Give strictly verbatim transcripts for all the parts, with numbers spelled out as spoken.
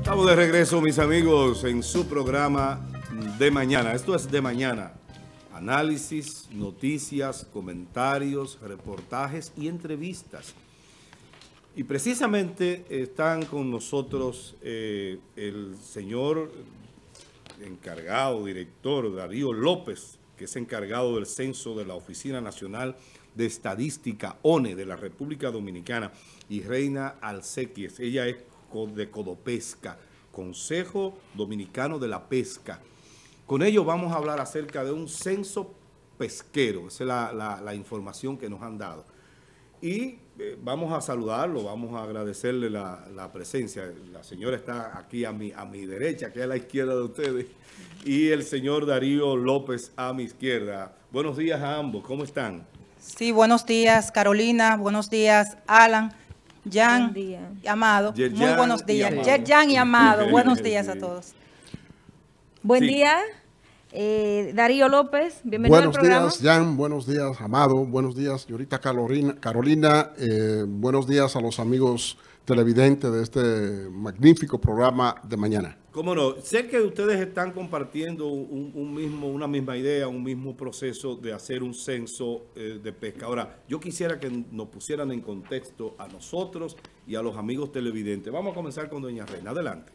Estamos de regreso, mis amigos, en su programa de mañana. Esto es de mañana. Análisis, noticias, comentarios, reportajes y entrevistas. Y precisamente están con nosotros eh, el señor encargado, director Darío López, que es encargado del censo de la Oficina Nacional de Estadística, O N E, de la República Dominicana, y Reina Alcequies. Ella es de Codopesca, Consejo Dominicano de la Pesca. Con ello vamos a hablar acerca de un censo pesquero. Esa es la, la, la información que nos han dado. Y eh, vamos a saludarlo, vamos a agradecerle la, la presencia. La señora está aquí a mi, a mi derecha, que es a la izquierda de ustedes, y el señor Darío López a mi izquierda. Buenos días a ambos, ¿cómo están? Sí, buenos días, Carolina, buenos días, Alan, Jan y Amado. Yerjan Muy buenos días, y Yerjan y Amado, buenos Sí. días a todos. Buen Sí. día, eh, Darío López, bienvenido Buenos al programa. días, Jan, buenos días, Amado, buenos días, señorita Carolina, Carolina eh, buenos días a los amigos televidentes de este magnífico programa de mañana. Cómo no, sé que ustedes están compartiendo un, un mismo, una misma idea, un mismo proceso de hacer un censo eh, de pesca. Ahora, yo quisiera que nos pusieran en contexto a nosotros y a los amigos televidentes. Vamos a comenzar con doña Reina, adelante.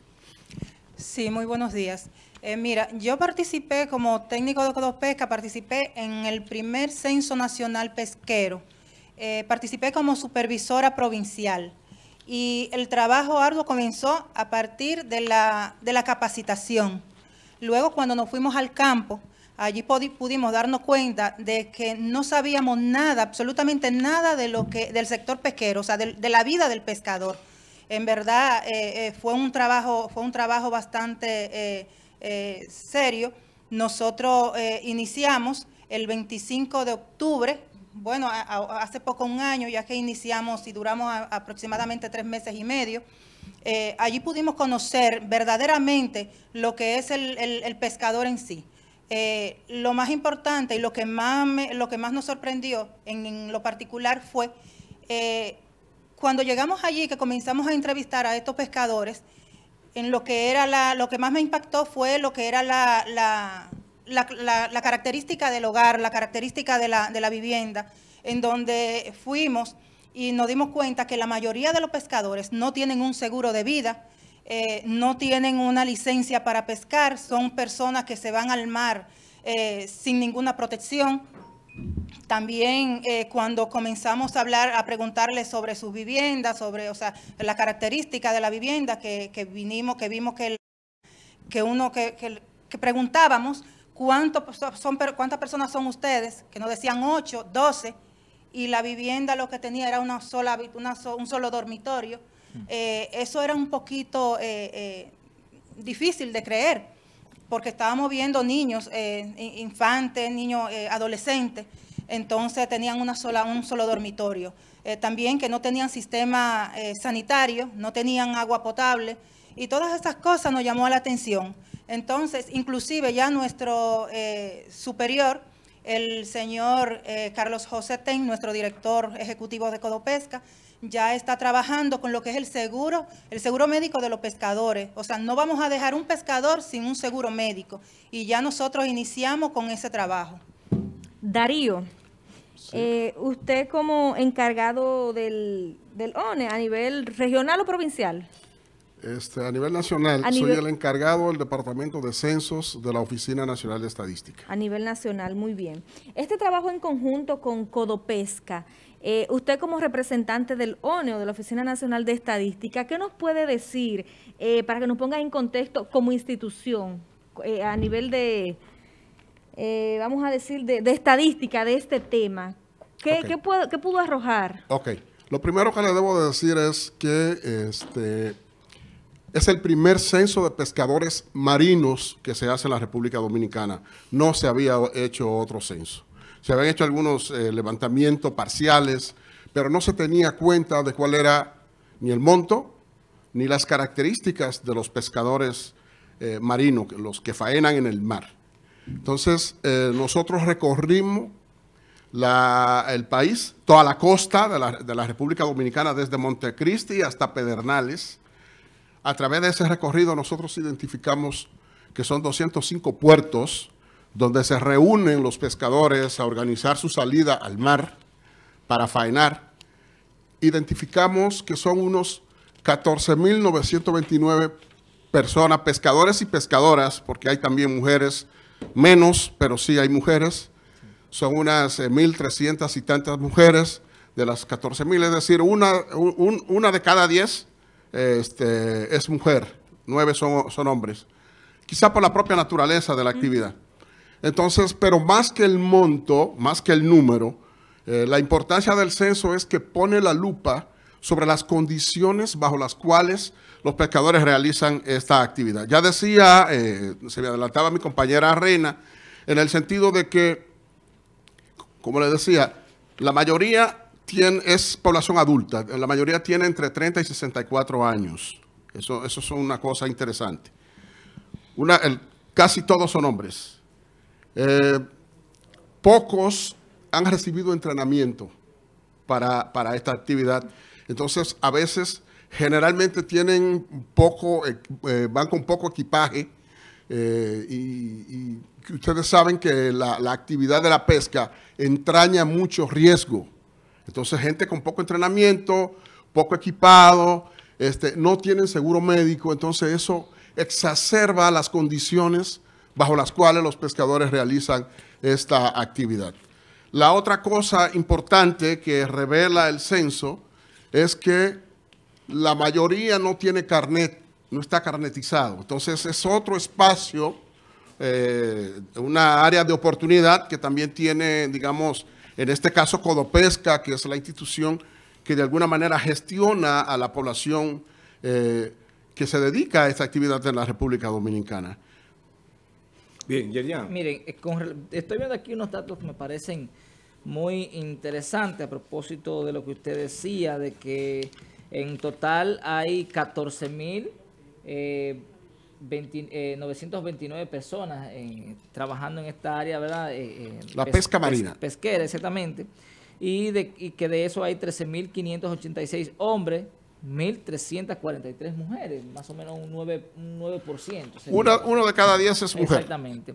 Sí, muy buenos días. Eh, mira, yo participé como técnico de Codopesca, participé en el primer censo nacional pesquero, eh, participé como supervisora provincial. Y el trabajo arduo comenzó a partir de la, de la capacitación. Luego, cuando nos fuimos al campo, allí pudimos darnos cuenta de que no sabíamos nada, absolutamente nada de lo que, del sector pesquero, o sea, de, de la vida del pescador. En verdad, eh, eh, fue un trabajo, fue un trabajo bastante eh, eh, serio. Nosotros eh, iniciamos el veinticinco de octubre. Bueno, a, a, hace poco un año ya que iniciamos y duramos a, aproximadamente tres meses y medio. Eh, allí pudimos conocer verdaderamente lo que es el, el, el pescador en sí. Eh, lo más importante y lo que más, me, lo que más nos sorprendió en, en lo particular fue eh, cuando llegamos allí, que comenzamos a entrevistar a estos pescadores, en lo que era la, lo que más me impactó fue lo que era la... la La, la, la característica del hogar, la característica de la, de la vivienda, en donde fuimos y nos dimos cuenta que la mayoría de los pescadores no tienen un seguro de vida, eh, no tienen una licencia para pescar, son personas que se van al mar eh, sin ninguna protección. También eh, cuando comenzamos a hablar, a preguntarles sobre sus viviendas, sobre, o sea, la característica de la vivienda, que, que vinimos, que vimos que, el, que uno, que, que, que preguntábamos, ¿Cuánto son, ¿Cuántas personas son ustedes? Que nos decían ocho, doce, y la vivienda lo que tenía era una sola, una so, un solo dormitorio. Eh, eso era un poquito eh, eh, difícil de creer, porque estábamos viendo niños, eh, infantes, niños eh, adolescentes, entonces tenían una sola, un solo dormitorio. Eh, también que no tenían sistema eh, sanitario, no tenían agua potable, y todas estas cosas nos llamó la atención. Entonces, inclusive ya nuestro eh, superior, el señor eh, Carlos José Ten, nuestro director ejecutivo de Codopesca, ya está trabajando con lo que es el seguro, el seguro médico de los pescadores. O sea, no vamos a dejar un pescador sin un seguro médico. Y ya nosotros iniciamos con ese trabajo. Darío, sí. eh, usted como encargado del, del O N E a nivel regional o provincial. Este, a nivel nacional, a soy nivel... el encargado del Departamento de Censos de la Oficina Nacional de Estadística. A nivel nacional, muy bien. Este trabajo en conjunto con Codopesca, eh, usted como representante del O N E o de la Oficina Nacional de Estadística, ¿qué nos puede decir eh, para que nos ponga en contexto como institución eh, a nivel de, eh, vamos a decir, de, de estadística de este tema? ¿Qué, okay. ¿qué, puedo, ¿Qué pudo arrojar? Ok, lo primero que le debo decir es que este... es el primer censo de pescadores marinos que se hace en la República Dominicana. No se había hecho otro censo. Se habían hecho algunos eh, levantamientos parciales, pero no se tenía cuenta de cuál era ni el monto, ni las características de los pescadores eh, marinos, los que faenan en el mar. Entonces, eh, nosotros recorrimos la, el país, toda la costa de la, de la República Dominicana, desde Montecristi hasta Pedernales, A través de ese recorrido nosotros identificamos que son doscientos cinco puertos donde se reúnen los pescadores a organizar su salida al mar para faenar. Identificamos que son unos catorce mil novecientos veintinueve personas, pescadores y pescadoras, porque hay también mujeres, menos, pero sí hay mujeres. Son unas eh, mil trescientas y tantas mujeres de las catorce mil, es decir, una, un, una de cada diez este, es mujer, nueve son, son hombres, quizá por la propia naturaleza de la actividad. Entonces, pero más que el monto, más que el número, eh, la importancia del censo es que pone la lupa sobre las condiciones bajo las cuales los pescadores realizan esta actividad. Ya decía, eh, se me adelantaba mi compañera Reina, en el sentido de que, como le decía, la mayoría tiene, es población adulta, la mayoría tiene entre treinta y sesenta y cuatro años. Eso, eso es una cosa interesante. Una, el, casi todos son hombres. Eh, pocos han recibido entrenamiento para, para esta actividad. Entonces, a veces, generalmente tienen poco, eh, eh, van con poco equipaje eh, y, y ustedes saben que la, la actividad de la pesca entraña mucho riesgo. Entonces, gente con poco entrenamiento, poco equipado, este, no tienen seguro médico, entonces eso exacerba las condiciones bajo las cuales los pescadores realizan esta actividad. La otra cosa importante que revela el censo es que la mayoría no tiene carnet, no está carnetizado. Entonces es otro espacio, eh, una área de oportunidad que también tiene, digamos, en este caso Codopesca, que es la institución que de alguna manera gestiona a la población eh, que se dedica a esta actividad en la República Dominicana. Bien, Yerian. Miren, con, estoy viendo aquí unos datos que me parecen muy interesantes a propósito de lo que usted decía, de que en total hay catorce mil novecientos veintinueve personas en, trabajando en esta área, ¿verdad? Eh, la pes, pesca marina. Pes, pesquera, exactamente. Y, de, y que de eso hay trece mil quinientos ochenta y seis hombres, mil trescientas cuarenta y tres mujeres, más o menos un nueve por ciento. Una, uno de cada diez es mujer. Exactamente.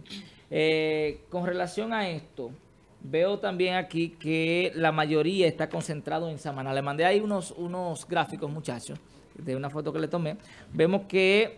Eh, con relación a esto, veo también aquí que la mayoría está concentrado en Samaná. Le mandé ahí unos, unos gráficos, muchachos, de una foto que le tomé. Vemos que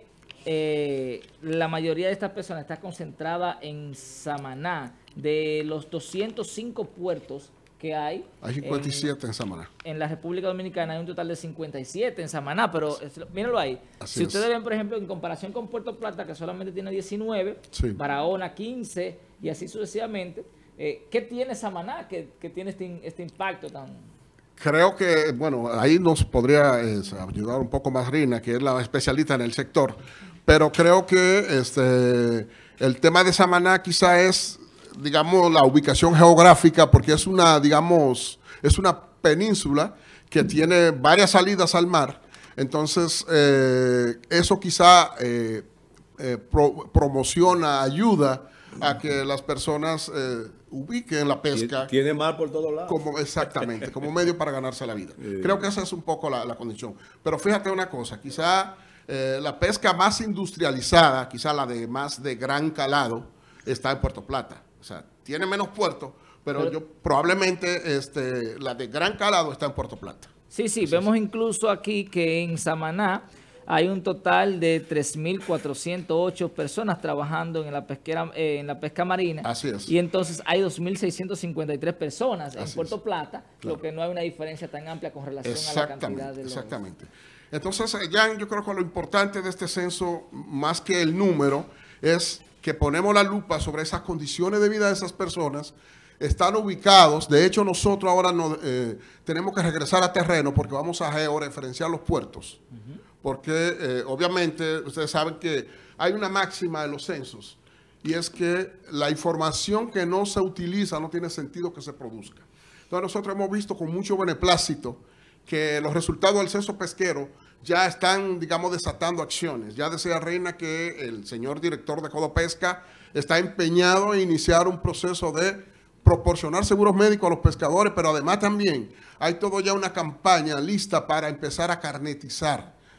eh, la mayoría de estas personas está concentrada en Samaná. De los doscientos cinco puertos que hay. Hay cincuenta y siete en, en Samaná. En la República Dominicana hay un total de cincuenta y siete en Samaná, pero mírenlo ahí. Así si es. Ustedes ven, por ejemplo, en comparación con Puerto Plata, que solamente tiene diecinueve, sí. Barahona quince y así sucesivamente, eh, ¿qué tiene Samaná que, que tiene este, este impacto tan...? Creo que, bueno, ahí nos podría eh, ayudar un poco más Rina, que es la especialista en el sector, pero creo que este, el tema de Samaná quizá es, digamos, la ubicación geográfica, porque es una, digamos, es una península que tiene varias salidas al mar. Entonces, eh, eso quizá eh, eh, pro, promociona, ayuda a que las personas eh, ubiquen la pesca. Tiene mar por todos lados. Como, exactamente, como medio para ganarse la vida. Eh. Creo que esa es un poco la, la condición. Pero fíjate una cosa, quizá eh, la pesca más industrializada, quizá la de más de gran calado, está en Puerto Plata. O sea, tiene menos puertos, pero, pero yo probablemente este, la de gran calado está en Puerto Plata. Sí, sí, vemos sí. incluso aquí que en Samaná hay un total de tres mil cuatrocientas ocho personas trabajando en la pesquera, eh, en la pesca marina. Así es. Y entonces hay dos mil seiscientos cincuenta y tres personas Así en Puerto es. Plata, claro. Lo que no hay una diferencia tan amplia con relación a la cantidad de los... Exactamente. Entonces, Jan, yo creo que lo importante de este censo, más que el número, es que ponemos la lupa sobre esas condiciones de vida de esas personas, están ubicados. De hecho, nosotros ahora no, eh, tenemos que regresar a terreno porque vamos a georreferenciar los puertos. Uh-huh. Porque, eh, obviamente, ustedes saben que hay una máxima de los censos y es que la información que no se utiliza no tiene sentido que se produzca. Entonces, nosotros hemos visto con mucho beneplácito que los resultados del censo pesquero ya están, digamos, desatando acciones. Ya decía Reina que el señor director de Codopesca está empeñado en iniciar un proceso de proporcionar seguros médicos a los pescadores, pero además también hay todo ya una campaña lista para empezar a carnetizar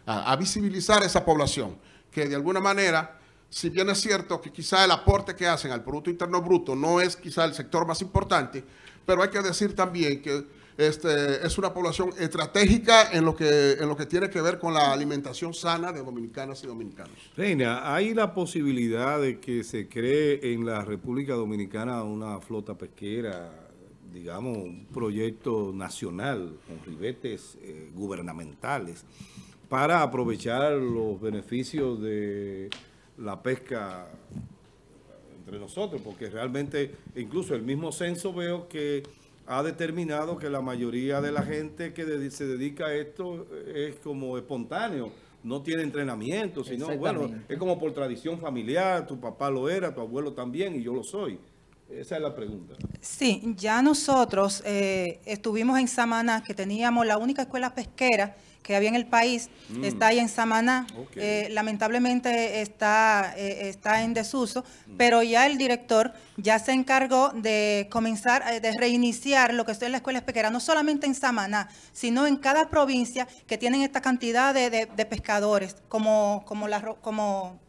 a, a visibilizar esa población, que de alguna manera, si bien es cierto que quizá el aporte que hacen al Producto Interno Bruto no es quizá el sector más importante, pero hay que decir también que este, es una población estratégica en lo, que, en lo que tiene que ver con la alimentación sana de dominicanas y dominicanos. Reina, ¿hay la posibilidad de que se cree en la República Dominicana una flota pesquera, digamos, un proyecto nacional con ribetes eh, gubernamentales para aprovechar los beneficios de la pesca entre nosotros? Porque realmente, incluso el mismo censo veo que ha determinado que la mayoría de la gente que de, se dedica a esto es como espontáneo, no tiene entrenamiento, sino, bueno, es como por tradición familiar, tu papá lo era, tu abuelo también, y yo lo soy. Esa es la pregunta. Sí, ya nosotros eh, estuvimos en Samaná, que teníamos la única escuela pesquera que había en el país, mm. está ahí en Samaná, okay. eh, lamentablemente está, eh, está en desuso, mm. pero ya el director ya se encargó de comenzar, eh, de reiniciar lo que es la escuela pesquera, no solamente en Samaná, sino en cada provincia que tienen esta cantidad de, de, de pescadores, como, como, la, como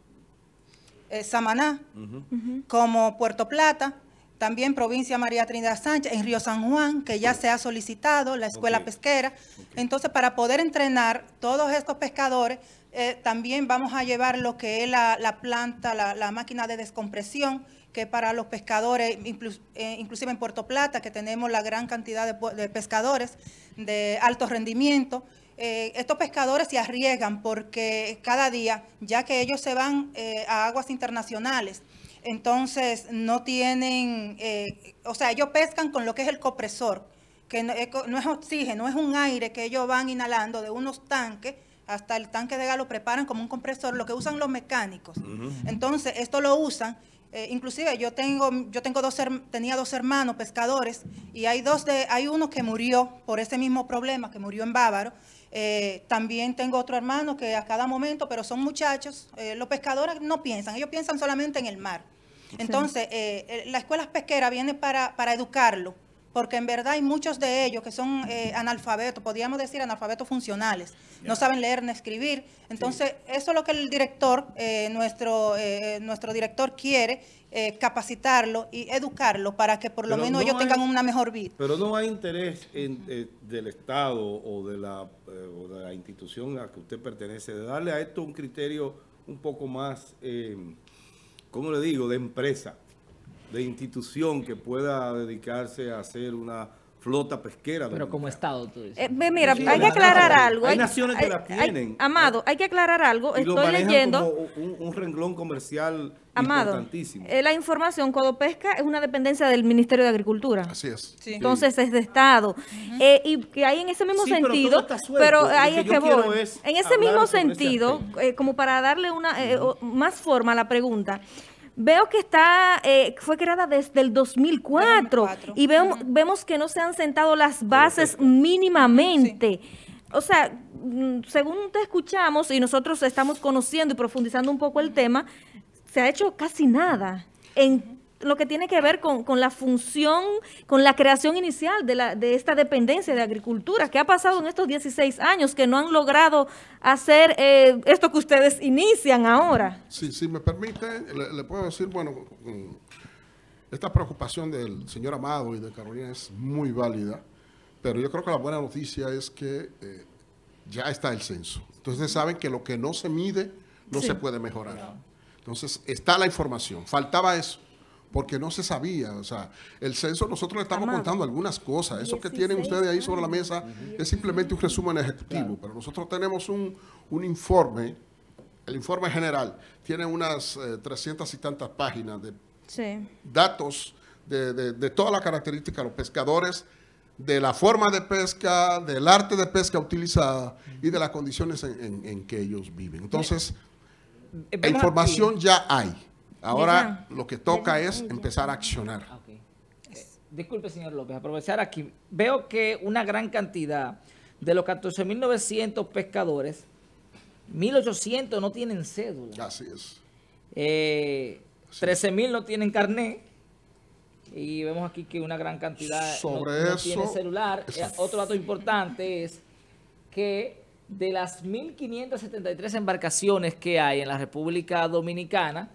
eh, Samaná, uh-huh. Uh-huh. como Puerto Plata, también provincia María Trinidad Sánchez, en Río San Juan, que ya se ha solicitado la escuela okay. pesquera. Okay. Entonces, para poder entrenar todos estos pescadores, eh, también vamos a llevar lo que es la, la planta, la, la máquina de descompresión, que para los pescadores, inclu eh, inclusive en Puerto Plata, que tenemos la gran cantidad de, de pescadores de alto rendimiento. Eh, estos pescadores se arriesgan porque cada día, ya que ellos se van eh, a aguas internacionales, entonces no tienen, eh, o sea, ellos pescan con lo que es el compresor, que no, no es oxígeno, es un aire que ellos van inhalando de unos tanques, hasta el tanque de gas lo preparan como un compresor, lo que usan los mecánicos. Uh-huh. Entonces, esto lo usan, eh, inclusive yo tengo, yo tengo dos, tenía dos hermanos pescadores, y hay dos de, hay uno que murió por ese mismo problema, que murió en Bávaro. Eh, también tengo otro hermano que a cada momento, pero son muchachos, eh, los pescadores no piensan, ellos piensan solamente en el mar. Entonces, sí. eh, la escuela pesquera viene para, para educarlo, porque en verdad hay muchos de ellos que son eh, analfabetos, podríamos decir analfabetos funcionales, yeah. no saben leer ni escribir. Entonces, sí. eso es lo que el director, eh, nuestro, eh, nuestro director quiere, eh, capacitarlo y educarlo para que por lo pero menos no ellos hay, tengan una mejor vida. Pero no hay interés en, eh, del Estado o de, la, eh, o de la institución a que usted pertenece, de darle a esto un criterio un poco más, eh, ¿cómo le digo?, de empresa, de institución que pueda dedicarse a hacer una flota pesquera. Pero dominicana. Como Estado, tú dices. Eh, mira, sí, hay que aclarar hay, algo. Hay, hay naciones que hay, la tienen. Hay, Amado, hay que aclarar algo. Y Estoy lo manejan leyendo. como un, un renglón comercial Amado, importantísimo. Eh, la información, Codopesca es una dependencia del Ministerio de Agricultura. Así es. Sí. Entonces es de Estado. Uh-huh. eh, y que hay en ese mismo sí, sentido, pero, pero ahí es que, que voy. Es en ese mismo sentido, eh, como para darle una eh, uh-huh. más forma a la pregunta. Veo que está, eh, fue creada desde el dos mil cuatro, dos mil cuatro. Y veo, uh-huh. vemos que no se han sentado las bases Perfecto. mínimamente. Sí. O sea, según te escuchamos y nosotros estamos conociendo y profundizando un poco el tema, se ha hecho casi nada en lo que tiene que ver con, con la función, con la creación inicial de, la, de esta dependencia de agricultura. ¿Qué ha pasado en estos dieciséis años que no han logrado hacer eh, esto que ustedes inician ahora? Sí, si me permite, le, le puedo decir, bueno, esta preocupación del señor Amado y de Carolina es muy válida, pero yo creo que la buena noticia es que eh, ya está el censo. Entonces saben que lo que no se mide no sí. se puede mejorar. Entonces está la información, faltaba eso. Porque no se sabía, o sea, el censo nosotros le estamos Amado. contando algunas cosas, eso que tienen ustedes ahí sobre la mesa uh-huh. es simplemente un resumen ejecutivo, claro. pero nosotros tenemos un, un informe, el informe general, tiene unas eh, trescientas y tantas páginas de sí. datos de, de, de toda la característica de los pescadores, de la forma de pesca, del arte de pesca utilizada uh-huh. y de las condiciones en, en, en que ellos viven. Entonces, la información ya hay. Ahora lo que toca es empezar a accionar. Okay. Eh, disculpe, señor López, aprovechar aquí. Veo que una gran cantidad de los catorce mil novecientos pescadores, mil ochocientos no tienen cédula. Así es. Eh, trece mil no tienen carnet. Y vemos aquí que una gran cantidad Sobre no, no eso, tiene celular. Eh, otro dato importante es que de las mil quinientas setenta y tres embarcaciones que hay en la República Dominicana,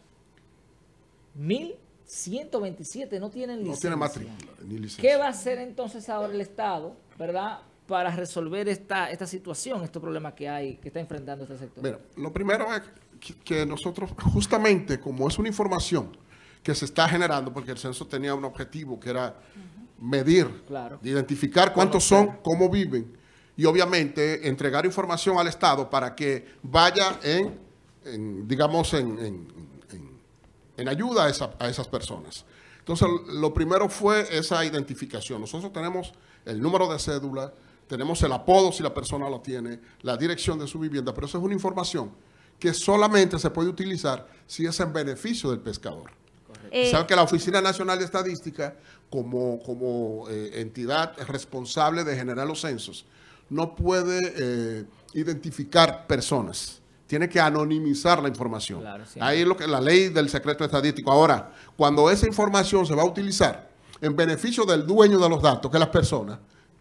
mil ciento veintisiete no tienen licencia. No tiene matrícula ni licencia. ¿Qué va a hacer entonces ahora el Estado, verdad, para resolver esta, esta situación, estos problemas que hay, que está enfrentando este sector? Mira, lo primero es que, que nosotros, justamente como es una información que se está generando, porque el censo tenía un objetivo que era medir, claro, identificar cuántos son, cómo viven, y obviamente entregar información al Estado para que vaya en, en digamos, en, en, en, en ayuda a, esa, a esas personas. Entonces, lo primero fue esa identificación. Nosotros tenemos el número de cédula, tenemos el apodo si la persona lo tiene, la dirección de su vivienda, pero eso es una información que solamente se puede utilizar si es en beneficio del pescador. Eh, Saben que la Oficina Nacional de Estadística, como, como eh, entidad responsable de generar los censos, no puede eh, identificar personas. Tiene que anonimizar la información. Claro, sí. Ahí es lo que la ley del secreto estadístico. Ahora, cuando esa información se va a utilizar en beneficio del dueño de los datos, que es las personas,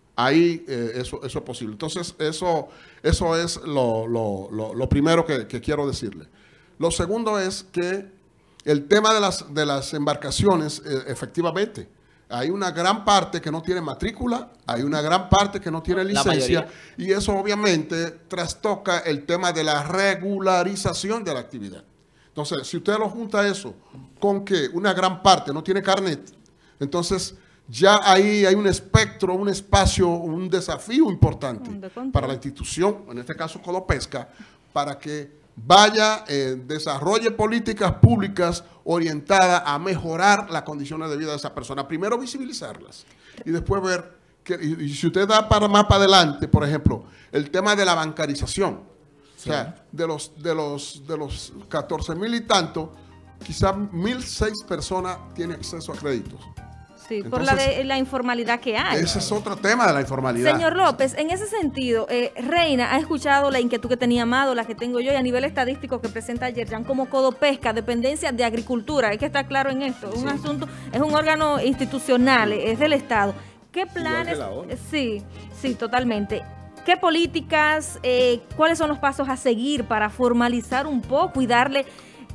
ahí eh, eso, eso es posible. Entonces, eso, eso es lo, lo, lo, lo primero que, que quiero decirle. Lo segundo es que el tema de las, de las embarcaciones, eh, efectivamente, hay una gran parte que no tiene matrícula, hay una gran parte que no tiene licencia, y eso obviamente trastoca el tema de la regularización de la actividad. Entonces, si usted lo junta eso con que una gran parte no tiene carnet, entonces ya ahí hay un espectro, un espacio, un desafío importante para la institución, en este caso Codopesca, para que vaya, eh, desarrolle políticas públicas orientadas a mejorar las condiciones de vida de esas personas. Primero visibilizarlas y después ver, que, y, y si usted da para más para adelante, por ejemplo, el tema de la bancarización. Sí. O sea, de los, de los, de los catorce mil y tanto, quizás mil seis personas tienen acceso a créditos. Sí, Entonces, por la, de, la informalidad que hay. Ese es otro tema de la informalidad. Señor López, en ese sentido, eh, Reina ha escuchado la inquietud que tenía Amado, la que tengo yo, y a nivel estadístico que presenta Yerjan como Codopesca, dependencia de agricultura. Hay que estar claro en esto. Es un Sí. asunto, es un órgano institucional, es del Estado. ¿Qué planes? que la ONU. Sí, sí, totalmente. ¿Qué políticas, eh, cuáles son los pasos a seguir para formalizar un poco y darle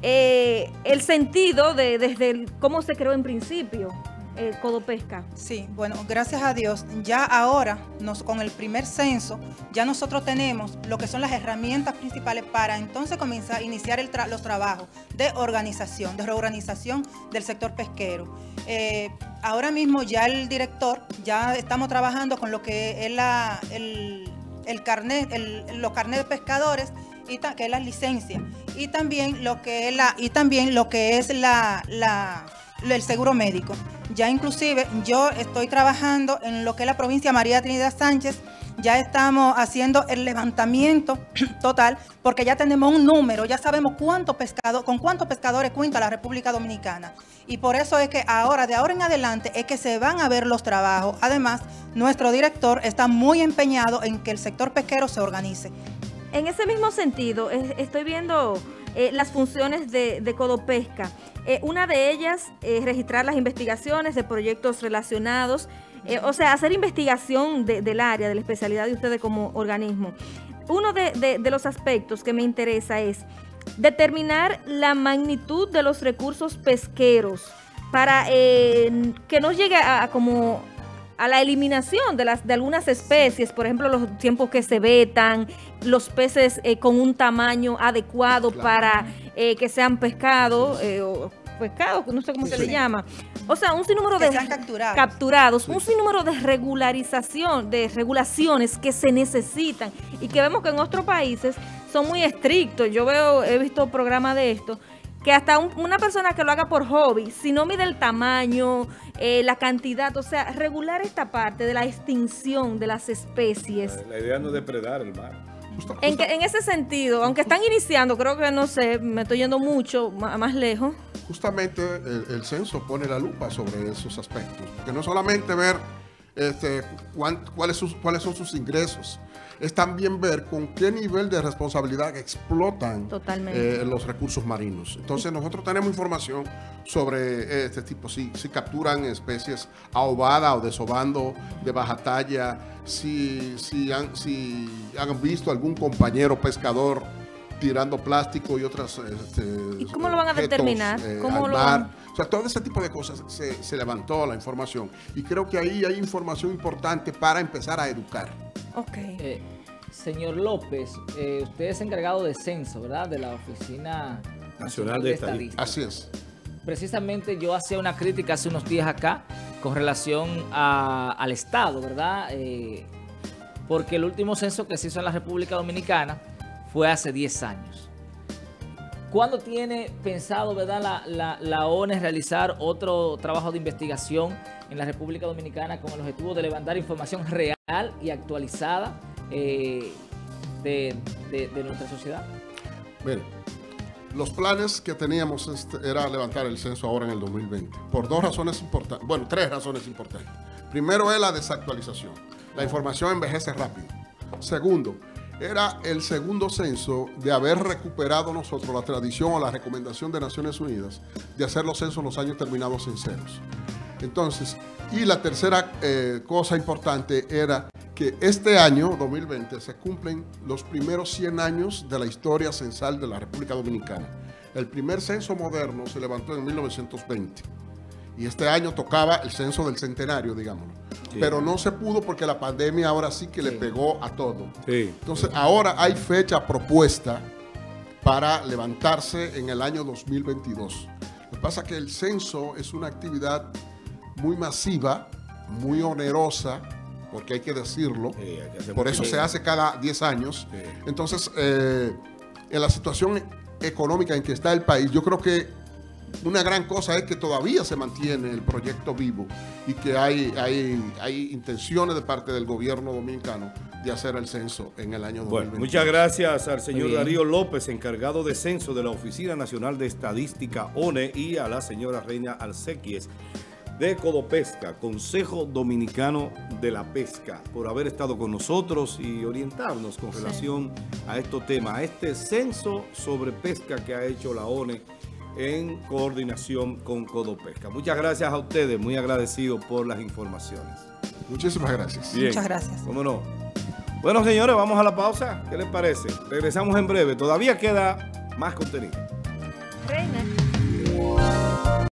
eh, el sentido de desde el, cómo se creó en principio? Eh, Codopesca. Sí, bueno, gracias a Dios, ya ahora, nos, con el primer censo, ya nosotros tenemos lo que son las herramientas principales para entonces comenzar a iniciar el tra los trabajos de organización, de reorganización del sector pesquero. Eh, ahora mismo ya el director, ya estamos trabajando con lo que es la, el, el carnet, el, los carnets de pescadores, y que es la licencia, y también lo que es la, y también lo que es la, la el seguro médico. Ya inclusive yo estoy trabajando en lo que es la provincia María Trinidad Sánchez, ya estamos haciendo el levantamiento total, porque ya tenemos un número, ya sabemos cuántos pescadores, con cuántos pescadores cuenta la República Dominicana. Y por eso es que ahora, de ahora en adelante, es que se van a ver los trabajos. Además, nuestro director está muy empeñado en que el sector pesquero se organice. En ese mismo sentido, eh, estoy viendo eh, las funciones de, de Codopesca. Eh, una de ellas es registrar las investigaciones de proyectos relacionados, eh, o sea, hacer investigación de, del área, de la especialidad de ustedes como organismo. Uno de, de, de los aspectos que me interesa es determinar la magnitud de los recursos pesqueros para eh, que no llegue a, a como a la eliminación de, las, de algunas especies, por ejemplo, los tiempos que se vetan, los peces eh, con un tamaño adecuado claro. para eh, que sean pescados, eh, o pescados, no sé cómo sí, se sí. le llama. O sea, un sinnúmero que de sean capturados, capturados sí. un sinnúmero de regularización, de regulaciones que se necesitan y que vemos que en otros países son muy estrictos. Yo veo, he visto programas de esto, que hasta un, una persona que lo haga por hobby, si no mide el tamaño, eh, la cantidad, o sea, regular esta parte de la extinción de las especies. La, la idea no es depredar el mar. Justo, justo. En, que, en ese sentido, aunque están iniciando, creo que, no sé, me estoy yendo mucho más, más lejos. Justamente el, el censo pone la lupa sobre esos aspectos, porque no solamente ver este, cuán, cuáles, sus, cuáles son sus ingresos, es también ver con qué nivel de responsabilidad explotan Totalmente. eh, los recursos marinos. Entonces nosotros tenemos información sobre este tipo, si, si capturan especies ahogadas o desobando de baja talla, si, si, han, si han visto algún compañero pescador tirando plástico y otras este, ¿Y cómo lo van a objetos, determinar? eh, ¿Cómo al lo mar. van- O sea, todo ese tipo de cosas se, se levantó la información y creo que ahí hay información importante para empezar a educar. Ok. Eh, señor López, eh, usted es encargado de censo, ¿verdad? De la Oficina Nacional de Estadística. Así es. Precisamente yo hacía una crítica hace unos días acá con relación a- al Estado, ¿verdad? Eh, porque el último censo que se hizo en la República Dominicana fue hace diez años. ¿Cuándo tiene pensado, verdad, la, la, la O N E realizar otro trabajo de investigación en la República Dominicana con el objetivo de levantar información real y actualizada eh, de, de- de nuestra sociedad? Mire, los planes que teníamos este, era levantar el censo ahora en el dos mil veinte, por dos razones importantes, bueno, tres razones importantes. Primero es la desactualización. La información envejece rápido. Segundo, era el segundo censo de haber recuperado nosotros la tradición o la recomendación de Naciones Unidas de hacer los censos en los años terminados en ceros. Entonces, y la tercera eh, cosa importante era que este año, dos mil veinte, se cumplen los primeros cien años de la historia censal de la República Dominicana. El primer censo moderno se levantó en mil novecientos veinte. Y este año tocaba el censo del centenario, digámoslo. Sí. Pero no se pudo porque la pandemia ahora sí que le Sí. pegó a todo. Sí. Entonces, ahora hay fecha propuesta para levantarse en el año dos mil veintidós. Lo que pasa es que el censo es una actividad muy masiva, muy onerosa, porque hay que decirlo. Sí, hay que hacer Por mucho eso se dinero. hace cada diez años. Sí. Entonces, eh, en la situación económica en que está el país, yo creo que una gran cosa es que todavía se mantiene el proyecto vivo y que hay, hay, hay intenciones de parte del gobierno dominicano de hacer el censo en el año dos mil Bueno, veinte. muchas gracias al señor Muy bien. Darío López, encargado de censo de la Oficina Nacional de Estadística O N E, y a la señora Reina Alcequies de Codopesca, Consejo Dominicano de la Pesca, por haber estado con nosotros y orientarnos con relación a estos temas, a este censo sobre pesca que ha hecho la O N E en coordinación con Codopesca. Muchas gracias a ustedes, muy agradecido por las informaciones. Muchísimas gracias. Bien. Muchas gracias. ¿Cómo no? Bueno, señores, vamos a la pausa. ¿Qué les parece? Regresamos en breve. Todavía queda más contenido. Reina.